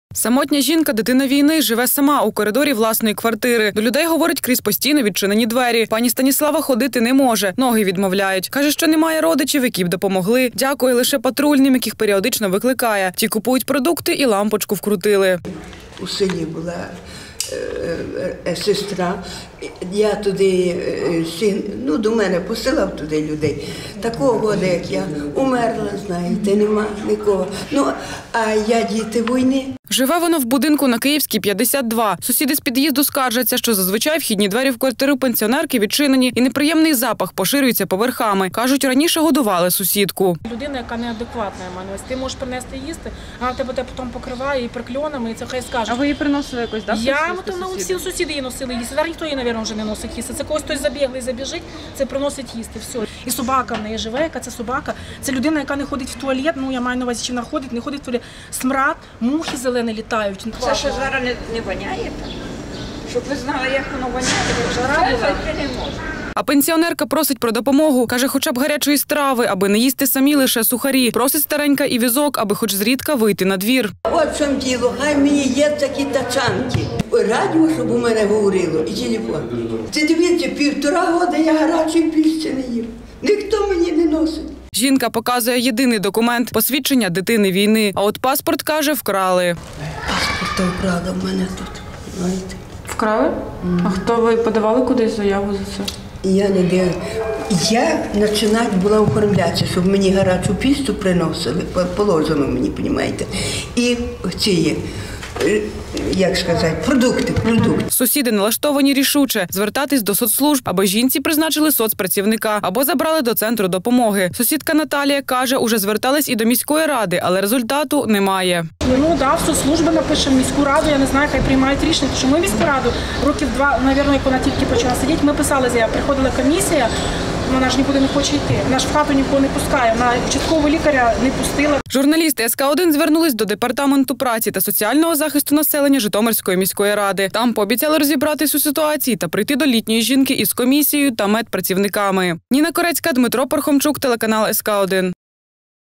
Самотня жінка, дитина війни, живе сама у коридорі власної квартири. До людей говорить крізь постійно відчинені двері. Пані Станіслава ходити не може, ноги відмовляють. Каже, що немає родичів, які б допомогли. Дякує лише патрульним, яких періодично викликає. Ті купують продукти і лампочку вкрутили. У селі була сестра, я туди, до мене посилав туди людей. Такого года, як я, умерла, знаєте, нема нікого. А я діти війни. Живе вона в будинку на Київській, 52. Сусіди з під'їзду скаржаться, що зазвичай вхідні двері в квартиру пенсіонерки відчинені і неприємний запах поширюється поверхами. Кажуть, раніше годували сусідку. Людина, яка неадекватна, ось ти можеш принести їсти, а вона тебе потім покриває і прикльонами, і це хай скаже. А ви її приносили якось, так? Всі сусіди її носили їсти. Зараз ніхто її, мабуть, вже не носить їсти. Це когось хтось забіглий забіжить, це приносить їсти. Все. І собака в неї живе, яка це собака. Це людина, яка не ходить в туалет, я маю на увазі, чи вона ходить, не ходить в туалет. Смрад, мухи зелені літають. Це що зараз не воняє? Щоб ви знали, як воно воняє, це не може. А пенсіонерка просить про допомогу. Каже, хоча б гарячої страви, аби не їсти самі лише сухарі. Просить старенька і візок, аби хоч зрідка вийти на двір. От в чому діло, хай мені є такі тачанки. Радіо, щоб у мене говорило, і телефон. Це дивіться, 1,5 року я гарячої піщі не їв. Ніхто мені не носить. Жінка показує єдиний документ – посвідчення дитини війни. А от паспорт, каже, вкрали. Паспорта вкрали в мене тут, знаєте. Вкрали? А хто ви подавали кудись заяву за це? Я не дивлюсь. Я починати була оформлятися, щоб мені гарячу піщу приносили, положено мені, розумієте. І ці, як сказати, продукти. Сусіди налаштовані рішуче звертатись до соцслужб, аби жінці призначили соцпрацівника або забрали до центру допомоги. Сусідка Наталія каже, уже звертались і до міської ради, але результату немає. В соцслужби напишемо, міську раду, я не знаю, хай приймають рішення, тому що ми міську раду років 2, мабуть, як вона тільки почала сидіти, ми писали заяву, приходила комісія, вона ж нікуди не хоче йти, вона ж в хату нікого не пускає, вона участкового лікаря не пустила. Журналісти СК1 звернулись до Департаменту праці та соціального захисту населення Житомирської міської ради. Там пообіцяли розібратись у ситуації та прийти до літньої жінки із комісією та медпрацівниками. Ніна Корецька, Дмитро Пархомчук, телеканал СК1.